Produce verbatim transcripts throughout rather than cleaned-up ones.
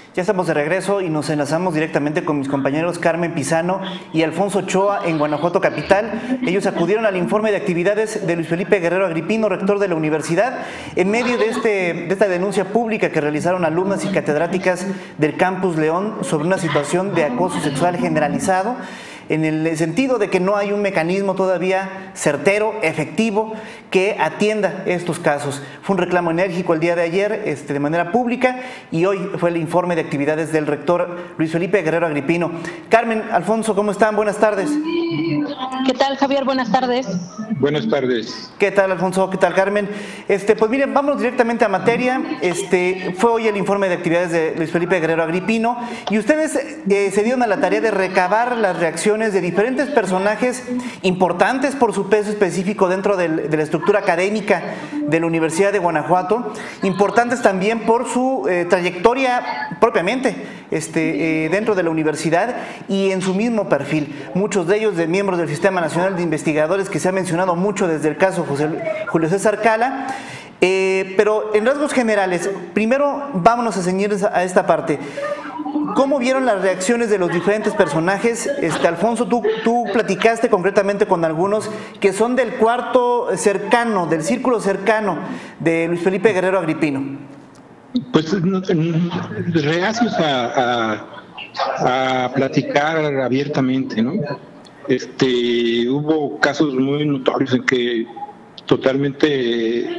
Ya estamos de regreso y nos enlazamos directamente con mis compañeros Carmen Pizano y Alfonso Ochoa en Guanajuato capital. Ellos acudieron al informe de actividades de Luis Felipe Guerrero Agripino, rector de la universidad, en medio de, este, de esta denuncia pública que realizaron alumnas y catedráticas del Campus León sobre una situación de acoso sexual generalizado, en el sentido de que no hay un mecanismo todavía certero, efectivo, que atienda estos casos. Fue un reclamo enérgico el día de ayer este, de manera pública y hoy fue el informe de actividades del rector Luis Felipe Guerrero Agripino. Carmen, Alfonso, ¿cómo están? Buenas tardes. ¿Qué tal, Javier? Buenas tardes. Buenas tardes. ¿Qué tal, Alfonso? ¿Qué tal, Carmen? Este, pues miren, vamos directamente a materia. Este, fue hoy el informe de actividades de Luis Felipe Guerrero Agripino y ustedes eh, se dieron a la tarea de recabar las reacciones de diferentes personajes importantes por su peso específico dentro del, de la estructura académica de la Universidad de Guanajuato, importantes también por su eh, trayectoria propiamente este, eh, dentro de la universidad y en su mismo perfil. Muchos de ellos de miembros del Sistema Nacional de Investigadores, que se ha mencionado mucho desde el caso José, Julio César Cala. Eh, pero en rasgos generales, primero vámonos a ceñir a esta parte. ¿Cómo vieron las reacciones de los diferentes personajes? Este, Alfonso, tú, tú platicaste concretamente con algunos que son del cuarto cercano, del círculo cercano de Luis Felipe Guerrero Agripino. Pues reacios a, a, a platicar abiertamente, ¿no? Este, hubo casos muy notorios en que totalmente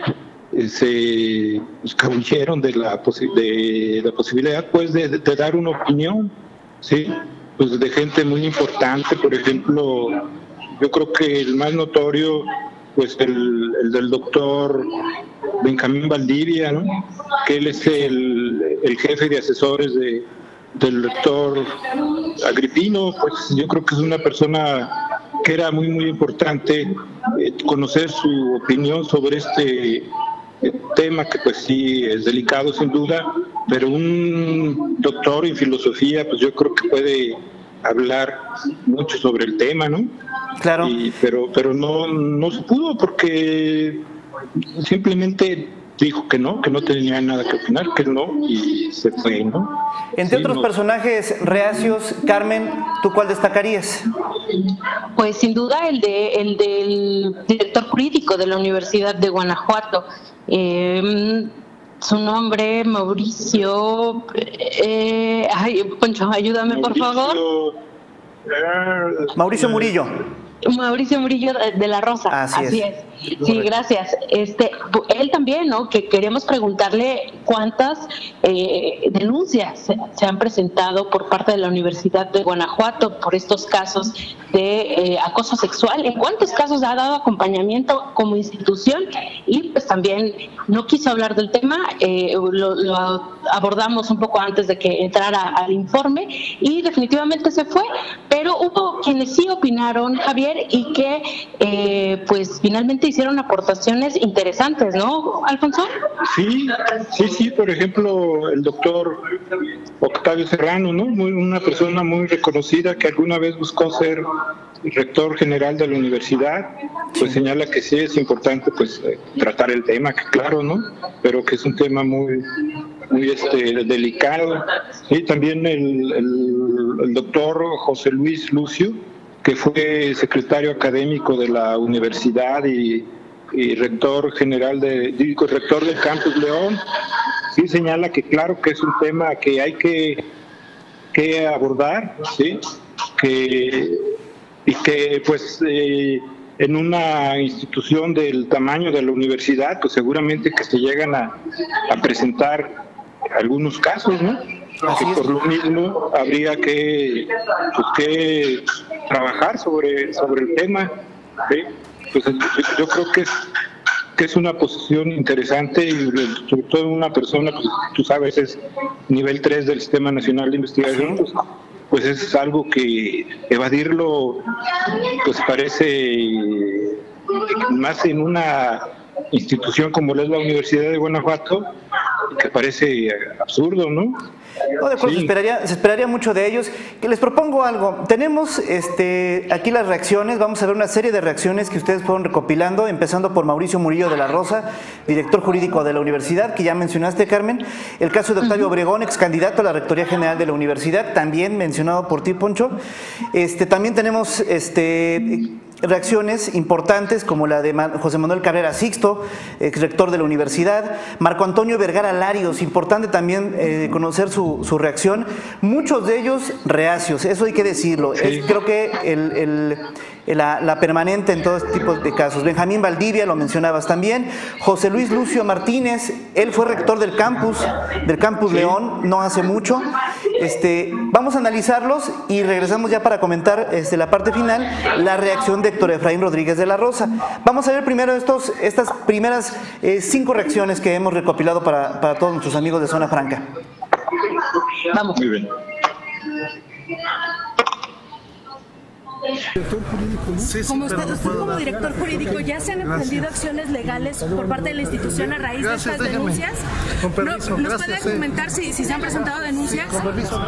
se escabulleron de la, posi- de la posibilidad pues de, de dar una opinión, ¿sí? Pues de gente muy importante. Por ejemplo, yo creo que el más notorio pues el, el del doctor Benjamín Valdivia, ¿no? Que él es el, el jefe de asesores de, del rector Agripino. Pues yo creo que es una persona que era muy muy importante eh, conocer su opinión sobre este tema, que pues sí es delicado sin duda, pero un doctor en filosofía pues yo creo que puede hablar mucho sobre el tema, ¿no? Claro. Y, pero pero no, no se pudo porque simplemente dijo que no, que no tenía nada que opinar, que no, y se fue, ¿no? Entre sí, otros no. personajes reacios, Carmen, ¿tú cuál destacarías? Pues sin duda el de el del director jurídico de la Universidad de Guanajuato. Eh, su nombre, Mauricio. Eh, ay, Poncho, ayúdame, Mauricio, por favor. Eh, Mauricio Murillo. Mauricio Murillo de la Rosa. Así, Así es. es. Sí, gracias. Este, él también, ¿no? Que queremos preguntarle cuántas eh, denuncias se, se han presentado por parte de la Universidad de Guanajuato por estos casos de eh, acoso sexual. ¿En cuántos casos ha dado acompañamiento como institución? Y pues también no quiso hablar del tema. Eh, lo, lo abordamos un poco antes de que entrara al informe y definitivamente se fue. Pero hubo quienes sí opinaron, Javier, y que eh, pues finalmente hicieron aportaciones interesantes, ¿no, Alfonso? Sí, sí, sí, por ejemplo, el doctor Octavio Serrano, ¿no? Muy, una persona muy reconocida que alguna vez buscó ser rector general de la universidad, pues señala que sí es importante pues eh, tratar el tema, que claro, ¿no? Pero que es un tema muy muy este delicado. Y también el, el, el doctor José Luis Lucio, que fue secretario académico de la universidad y, y rector general de, digo, rector del Campus León, sí señala que claro que es un tema que hay que, que abordar, ¿sí? Que, y que pues eh, en una institución del tamaño de la universidad, pues seguramente que se llegan a, a presentar algunos casos, ¿no? Que por lo mismo habría que, pues, que trabajar sobre, sobre el tema, ¿sí? Pues yo creo que es, que es una posición interesante y sobre todo una persona, pues tú sabes, es nivel tres del Sistema Nacional de Investigación, pues, pues es algo que evadirlo pues parece más en una institución como es la Universidad de Guanajuato, que parece absurdo, ¿no? No, de acuerdo, Sí. se, esperaría, se esperaría mucho de ellos. Que les propongo algo. Tenemos este, aquí las reacciones. Vamos a ver una serie de reacciones que ustedes fueron recopilando, empezando por Mauricio Murillo de la Rosa, director jurídico de la universidad, que ya mencionaste, Carmen. El caso de Octavio Obregón, ex candidato a la Rectoría General de la universidad, también mencionado por ti, Poncho. Este, también tenemos este, reacciones importantes como la de José Manuel Cabrera Sixto, ex rector de la universidad. Marco Antonio Vergara Larios, importante también eh, conocer su, su reacción. Muchos de ellos reacios, eso hay que decirlo. Sí. Es, creo que el, el, la, la permanente en todo este tipo de casos. Benjamín Valdivia, lo mencionabas también. José Luis Lucio Martínez, él fue rector del campus, del campus Sí. León, no hace mucho. Este, vamos a analizarlos y regresamos ya para comentar este, la parte final, la reacción de Héctor Efraín Rodríguez de la Rosa. Vamos a ver primero estos, estas primeras eh, cinco reacciones que hemos recopilado para, para todos nuestros amigos de Zona Franca. Vamos. Muy bien. Sí, sí, Como pero usted, no usted puedo como dar. director jurídico, ¿ya se han emprendido acciones legales por parte de la institución a raíz Gracias, de estas déjame. denuncias? Con permiso, ¿No- ¿Nos gracias, puede sí. comentar si, si se han presentado denuncias? Con permiso.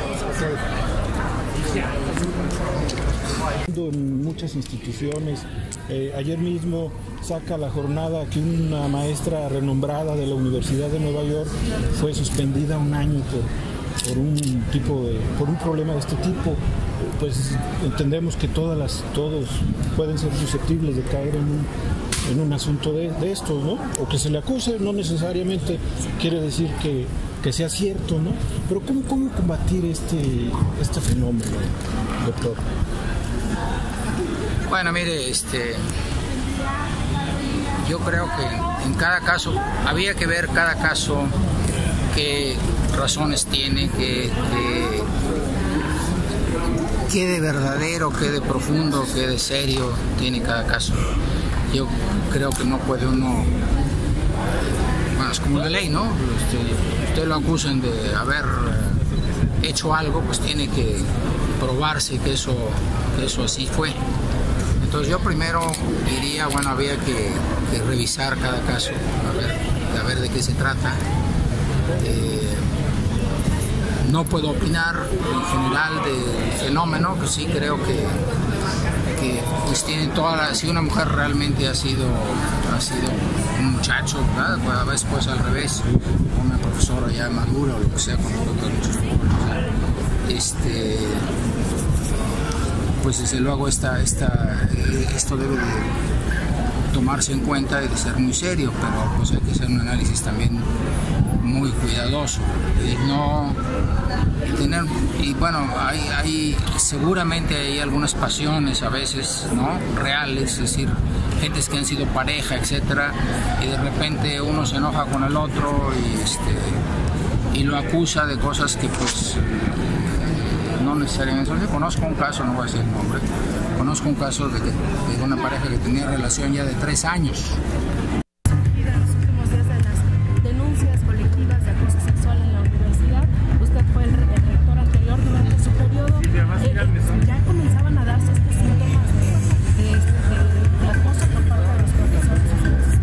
En muchas instituciones. Eh, ayer mismo saca la jornada que una maestra renombrada de la Universidad de Nueva York fue suspendida un año por, por un tipo de, por un problema de este tipo. Pues entendemos que todas las, todos pueden ser susceptibles de caer en un, en un asunto de, de estos, ¿no? O que se le acuse, no necesariamente quiere decir que, que sea cierto, ¿no? Pero ¿cómo, cómo combatir este, este fenómeno, doctor? Bueno, mire, este, yo creo que en cada caso, había que ver cada caso qué razones tiene, qué, qué, qué de verdadero, qué de profundo, qué de serio tiene cada caso. Yo creo que no puede uno, bueno, es como la ley, ¿no? Este, usted lo acusan de haber hecho algo, pues tiene que probarse que eso, que eso así fue. Entonces yo primero diría, bueno, había que, que revisar cada caso, a ver, a ver de qué se trata. Eh, no puedo opinar en general del fenómeno, que sí creo que, que pues tienen toda la, si una mujer realmente ha sido, ha sido un muchacho, ¿verdad? Pues a veces pues al revés, una profesora ya madura o lo que sea, con muchos jóvenes, este, pues desde luego esta, esta, esto debe de tomarse en cuenta y de ser muy serio, pero pues hay que hacer un análisis también muy cuidadoso y no tener, y bueno, hay, hay seguramente hay algunas pasiones a veces, ¿no? Reales, es decir, gentes que han sido pareja, etcétera, y de repente uno se enoja con el otro y este y lo acusa de cosas que pues no necesariamente. Yo conozco un caso, no voy a decir el nombre, conozco un caso de, de una pareja que tenía relación ya de tres años. En los últimos días de las denuncias colectivas de acoso sexual en la universidad, usted fue el, el rector anterior durante su periodo. Eh, ya comenzaban a darse estos síntomas de, de, de, de acoso por parte de los profesores.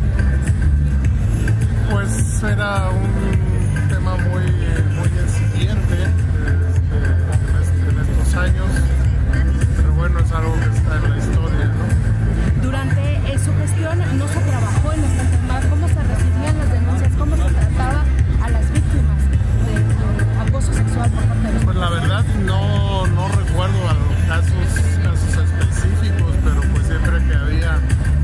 Pues era un tema muy, muy incipiente este, en estos años, pero bueno, es algo que está en la historia, ¿no? Durante eh, su gestión no se trabajó en este tema. ¿Cómo se recibían las denuncias? ¿Cómo se trataba a las víctimas de, de acoso sexual por parte de los Pues la verdad no, no recuerdo a los casos, casos específicos, pero pues siempre que había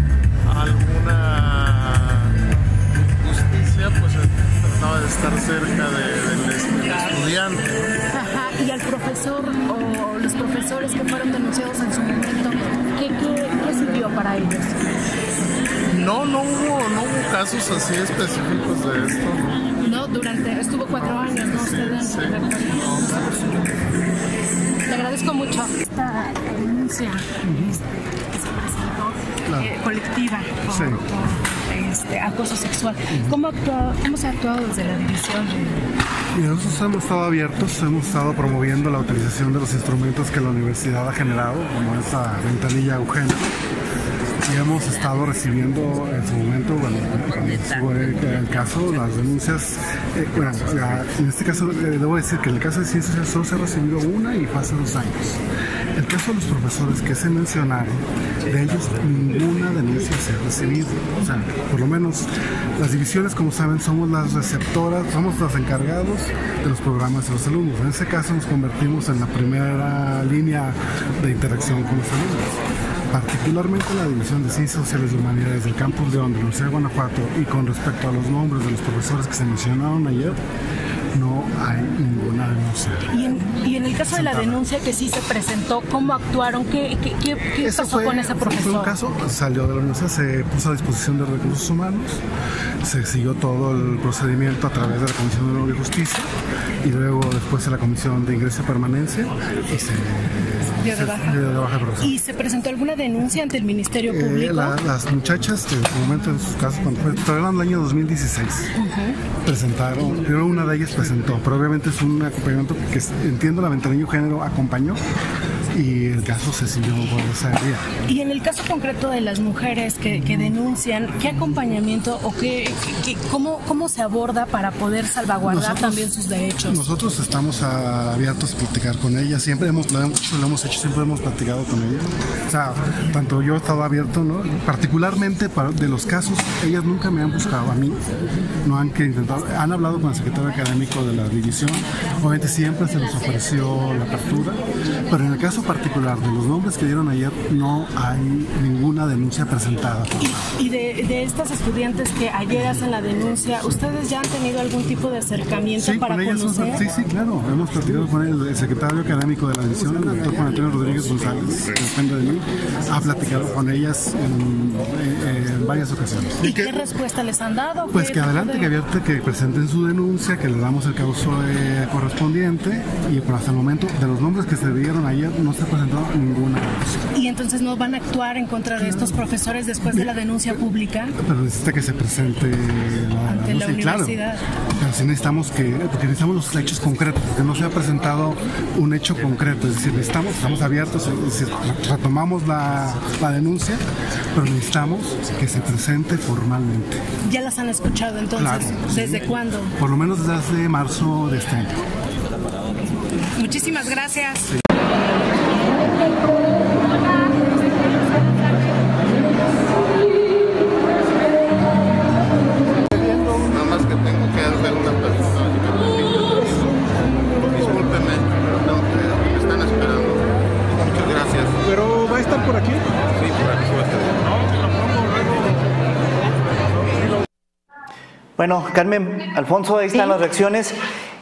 alguna justicia, pues se trataba de estar cerca de, del estudiante. Ajá, y al profesor o los profesores que fueron denunciados en su momento, ¿qué, qué, qué sirvió para ellos? No, no hubo, no hubo casos así específicos de esto, ¿no? No, durante, estuvo cuatro años, ¿no? Usted en Sí. la rectoría. Le agradezco mucho esta denuncia este, que se presentó eh, colectiva por, Sí. por este, acoso sexual. ¿Cómo, actua, ¿Cómo se ha actuado desde la división? Y nosotros hemos estado abiertos, hemos estado promoviendo la utilización de los instrumentos que la universidad ha generado, como esta ventanilla Eugenia. y hemos estado recibiendo en su momento, bueno, fue el caso, las denuncias, eh, bueno, ya, en este caso eh, debo decir que en el caso de ciencias sociales solo se ha recibido una y fue hace dos años. El caso de los profesores que se mencionaron, de ellos ninguna denuncia se ha recibido. O sea, por lo menos las divisiones, como saben, somos las receptoras, somos los encargados de los programas de los alumnos. En ese caso nos convertimos en la primera línea de interacción con los alumnos. Particularmente la División de Ciencias Sociales y Humanidades del Campus León de la Universidad de Guanajuato, y con respecto a los nombres de los profesores que se mencionaron ayer, no hay ninguna denuncia. Y en, y en el caso de la denuncia que sí se presentó, ¿cómo actuaron? ¿Qué, qué, qué, qué pasó fue, con ese profesor? Fue un caso, salió de la universidad, se puso a disposición de recursos humanos, se siguió todo el procedimiento a través de la Comisión de Honor y Justicia, y luego después de la Comisión de Ingreso y Permanencia, y se dio de baja. Se, de baja ¿Y se presentó alguna denuncia ante el Ministerio Público? Eh, la, las muchachas, en su momento, en sus casos, cuando fue, todavía en el año dos mil dieciséis, uh-huh. presentaron, primero una de ellas presentó, pero obviamente es un acompañamiento que entiendo la Ventanillo Género acompañó, y el caso se siguió por esa vía. Y en el caso concreto de las mujeres que, que denuncian, ¿qué acompañamiento o qué, qué cómo, cómo se aborda para poder salvaguardar nosotros, también sus derechos? Nosotros estamos a, abiertos a platicar con ellas, siempre hemos, lo hemos, lo hemos hecho, siempre hemos platicado con ellas. O sea, tanto yo he estado abierto, ¿no? Particularmente para, de los casos, ellas nunca me han buscado a mí, no han que intentado, han hablado con el secretario académico de la división, obviamente siempre se les ofreció la apertura, pero en el caso particular de los nombres que dieron ayer no hay ninguna denuncia presentada. Y, y de, de estas estudiantes que ayer hacen la denuncia, ¿ustedes ya han tenido algún tipo de acercamiento sí, para con ellas conocer? Son, sí, sí, claro, hemos platicado con el, el secretario académico de la división, el doctor Juan Antonio Rodríguez González, que depende de mí, ha platicado con ellas en, en, en varias ocasiones. ¿Y qué respuesta les han dado? Pues que adelante, de... que abierto, que presenten su denuncia, que le damos el causo eh, correspondiente, y por hasta el momento de los nombres que se dieron ayer no se ha presentado ninguna denuncia. ¿Y entonces no van a actuar en contra de estos profesores después de la denuncia pública? Pero necesita que se presente la, ante la, la universidad. Claro, pero sí necesitamos que, porque necesitamos los hechos concretos, porque no se ha presentado un hecho concreto, es decir, necesitamos, estamos abiertos, es decir, retomamos la, la denuncia, pero necesitamos que se presente formalmente. ¿Ya las han escuchado entonces? Claro, ¿Desde sí. cuándo? Por lo menos desde marzo de este año. Muchísimas gracias. Sí. Bueno, Carmen, Alfonso, ahí están ¿Sí? las reacciones.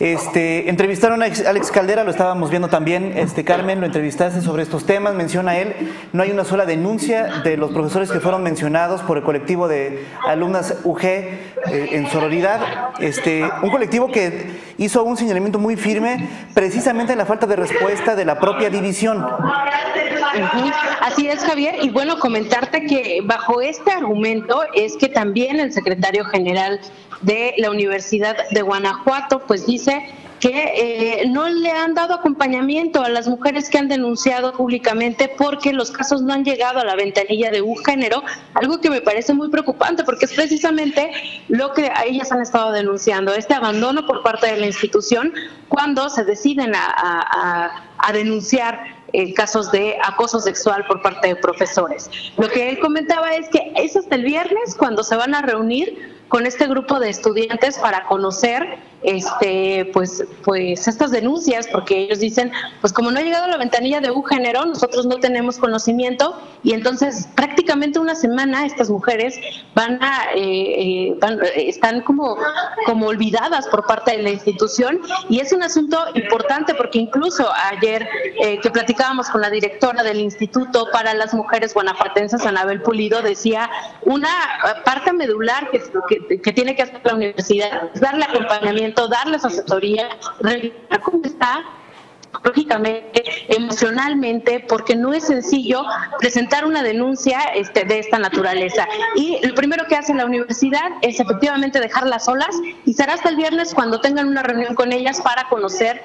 Este, entrevistaron a Alex Caldera, lo estábamos viendo también. Este, Carmen, lo entrevistaste sobre estos temas, menciona él, no hay una sola denuncia de los profesores que fueron mencionados por el colectivo de alumnas U G eh, en sororidad. Este, un colectivo que hizo un señalamiento muy firme precisamente en la falta de respuesta de la propia división. Uh-huh. Así es, Javier, y bueno, comentarte que bajo este argumento es que también el secretario general de la Universidad de Guanajuato pues dice que eh, no le han dado acompañamiento a las mujeres que han denunciado públicamente porque los casos no han llegado a la ventanilla de un género, algo que me parece muy preocupante porque es precisamente lo que a ellas han estado denunciando, este abandono por parte de la institución cuando se deciden a, a, a denunciar Eh, casos de acoso sexual por parte de profesores. Lo que él comentaba es que es hasta el viernes cuando se van a reunir con este grupo de estudiantes para conocer este pues pues estas denuncias, porque ellos dicen, pues como no ha llegado a la ventanilla de un género, nosotros no tenemos conocimiento, y entonces prácticamente una semana estas mujeres van a eh, eh, van, están como como olvidadas por parte de la institución, y es un asunto importante porque incluso ayer eh, que platicábamos con la directora del Instituto para las Mujeres Guanajuatenses, Anabel Pulido, decía una parte medular que, que, que tiene que hacer la universidad es darle acompañamiento, darles asesoría, revisar cómo está lógicamente, emocionalmente, porque no es sencillo presentar una denuncia este, de esta naturaleza. Y lo primero que hace la universidad es efectivamente dejarlas solas, y será hasta el viernes cuando tengan una reunión con ellas para conocer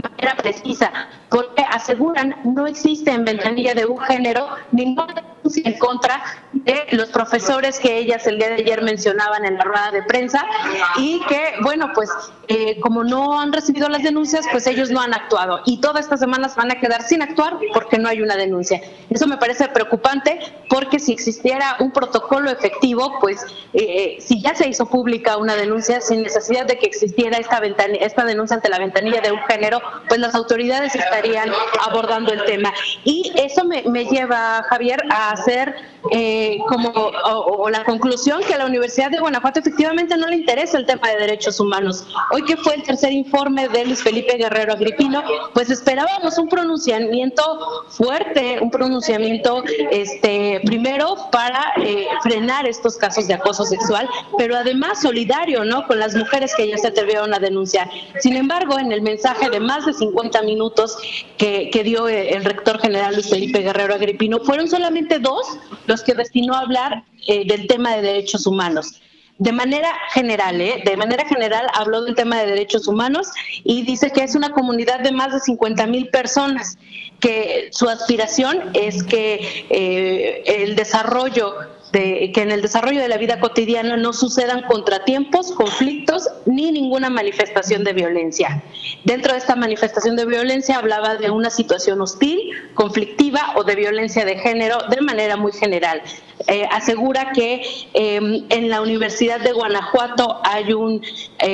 manera precisa, porque aseguran no existe en Ventanilla de un género ninguna denuncia en contra de los profesores que ellas el día de ayer mencionaban en la rueda de prensa y que, bueno, pues eh, como no han recibido las denuncias, pues ellos no han actuado y todas estas semanas van a quedar sin actuar porque no hay una denuncia. Eso me parece preocupante porque si existiera un protocolo efectivo, pues eh, si ya se hizo pública una denuncia sin necesidad de que existiera esta, ventana, esta denuncia ante la ventanilla de un género, pues las autoridades estarían abordando el tema. Y eso me, me lleva, Javier, a hacer eh, como o, o la conclusión que a la Universidad de Guanajuato efectivamente no le interesa el tema de derechos humanos. Hoy que fue el tercer informe de Luis Felipe Guerrero Agripino, pues esperábamos un pronunciamiento fuerte, un pronunciamiento este primero para eh, frenar estos casos de acoso sexual, pero además solidario, ¿no?, con las mujeres que ya se atrevieron a denunciar. Sin embargo, en el mensaje de más de cincuenta minutos que, que dio el rector general Luis Felipe Guerrero Agripino, fueron solamente dos los que destinó a hablar eh, del tema de derechos humanos. De manera general, ¿eh? de manera general habló del tema de derechos humanos y dice que es una comunidad de más de cincuenta mil personas, que su aspiración es que eh, el desarrollo De, que en el desarrollo de la vida cotidiana no sucedan contratiempos, conflictos ni ninguna manifestación de violencia. Dentro de esta manifestación de violencia hablaba de una situación hostil, conflictiva o de violencia de género de manera muy general. Eh, asegura que eh, en la Universidad de Guanajuato hay un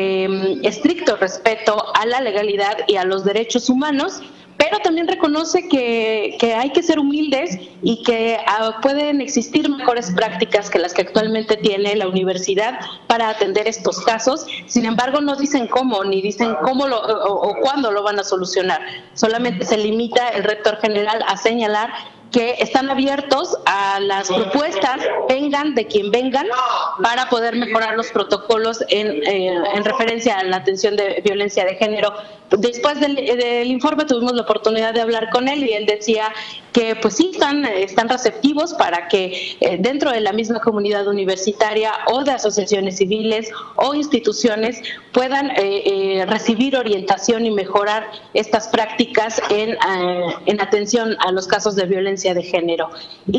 eh, estricto respeto a la legalidad y a los derechos humanos, pero también reconoce que, que hay que ser humildes y que uh, pueden existir mejores prácticas que las que actualmente tiene la universidad para atender estos casos. Sin embargo, no dicen cómo, ni dicen cómo lo, o, o cuándo lo van a solucionar. Solamente se limita el rector general a señalar que están abiertos a las propuestas, vengan de quien vengan, para poder mejorar los protocolos en, eh, en referencia a la atención de violencia de género. Después del, del informe tuvimos la oportunidad de hablar con él y él decía que pues sí están, están receptivos para que eh, dentro de la misma comunidad universitaria o de asociaciones civiles o instituciones puedan eh, eh, recibir orientación y mejorar estas prácticas en, eh, en atención a los casos de violencia de género.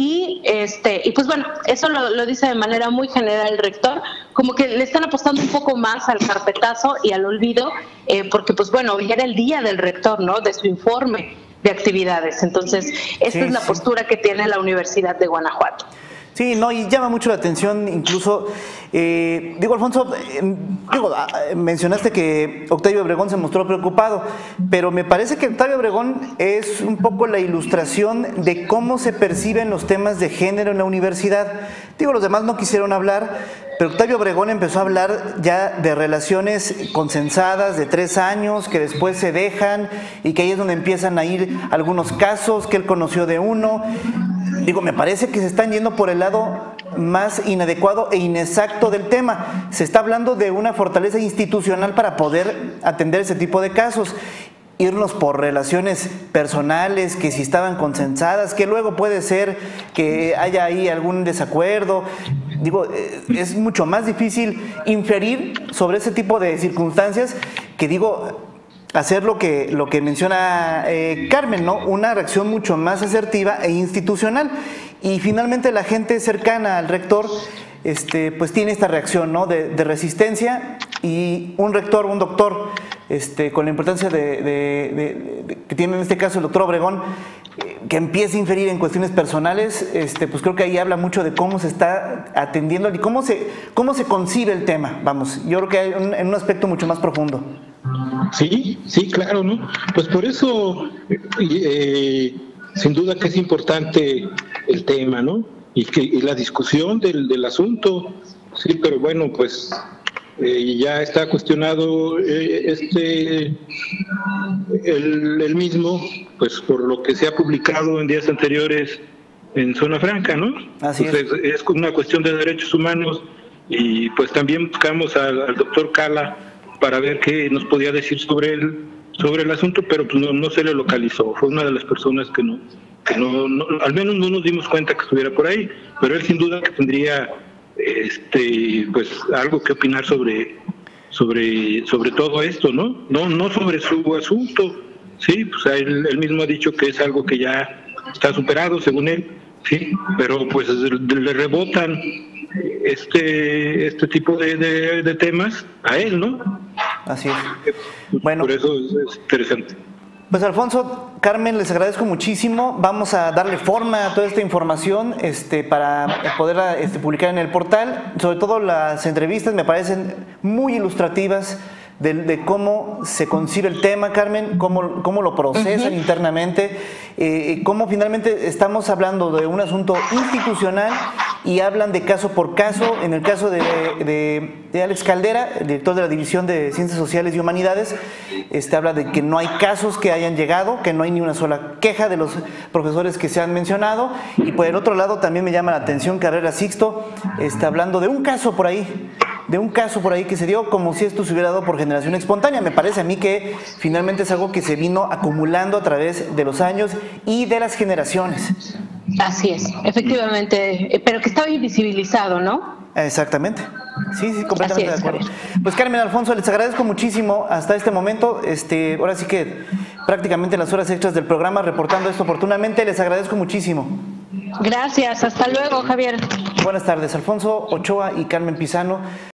Y este y pues bueno, eso lo, lo dice de manera muy general el rector, como que le están apostando un poco más al carpetazo y al olvido, eh, porque pues bueno, ya era el día del rector, ¿no?, de su informe de actividades. Entonces, esta sí, es la sí. postura que tiene la Universidad de Guanajuato. Sí, no, y llama mucho la atención, incluso, eh, digo, Alfonso, eh, digo, mencionaste que Octavio Obregón se mostró preocupado, pero me parece que Octavio Obregón es un poco la ilustración de cómo se perciben los temas de género en la universidad. Digo, los demás no quisieron hablar, pero Octavio Obregón empezó a hablar ya de relaciones consensuadas de tres años, que después se dejan, y que ahí es donde empiezan a ir algunos casos que él conoció de uno. Digo, me parece que se están yendo por el lado más inadecuado e inexacto del tema. Se está hablando de una fortaleza institucional para poder atender ese tipo de casos. Irnos por relaciones personales, que si estaban consensuadas, que luego puede ser que haya ahí algún desacuerdo. Digo, es mucho más difícil inferir sobre ese tipo de circunstancias que, digo, hacer lo que, lo que menciona eh, Carmen, ¿no? Una reacción mucho más asertiva e institucional. Y finalmente la gente cercana al rector este, pues tiene esta reacción, ¿no?, de, de resistencia, y un rector, un doctor, este, con la importancia de, de, de, de, que tiene en este caso el doctor Obregón, eh, que empiece a inferir en cuestiones personales, este, pues creo que ahí habla mucho de cómo se está atendiendo y cómo se, cómo se concibe el tema. Vamos, yo creo que hay un, en un aspecto mucho más profundo. Sí, sí, claro, ¿no? Pues por eso, eh, sin duda que es importante el tema, ¿no? Y, que, y la discusión del, del asunto, sí, pero bueno, pues eh, ya está cuestionado eh, este el, el mismo, pues por lo que se ha publicado en días anteriores en Zona Franca, ¿no? Así pues es. es. Es una cuestión de derechos humanos, y pues también buscamos al, al doctor Cala para ver qué nos podía decir sobre el, sobre el asunto, pero pues no, no se le localizó. Fue una de las personas que no, que no, no, al menos no nos dimos cuenta que estuviera por ahí, pero él sin duda que tendría este pues algo que opinar sobre, sobre, sobre todo esto, ¿no? No, no sobre su asunto, sí, pues él, él mismo ha dicho que es algo que ya está superado, según él, sí, pero pues le rebotan este este tipo de, de, de temas a él, ¿no? Así es. Bueno, por eso es, es interesante. Pues Alfonso, Carmen, les agradezco muchísimo. Vamos a darle forma a toda esta información este, para poderla este, publicar en el portal. Sobre todo las entrevistas me parecen muy ilustrativas de, de cómo se concibe el tema, Carmen, cómo, cómo lo procesan uh-huh. internamente, eh, cómo finalmente estamos hablando de un asunto institucional y hablan de caso por caso. En el caso de, de, de Alex Caldera, el director de la División de Ciencias Sociales y Humanidades, este, habla de que no hay casos que hayan llegado, que no hay ni una sola queja de los profesores que se han mencionado. Y por el otro lado también me llama la atención Carrera Sixto, está hablando de un caso por ahí, de un caso por ahí que se dio como si esto se hubiera dado por generación espontánea. Me parece a mí que finalmente es algo que se vino acumulando a través de los años y de las generaciones. Así es, efectivamente, pero que estaba invisibilizado, ¿no? Exactamente. Sí, sí, completamente es, de acuerdo. Javier. Pues Carmen, Alfonso, les agradezco muchísimo hasta este momento. Este, ahora sí que prácticamente las horas extras del programa reportando esto oportunamente. Les agradezco muchísimo. Gracias, hasta luego, Javier. Buenas tardes, Alfonso Ochoa y Carmen Pizano.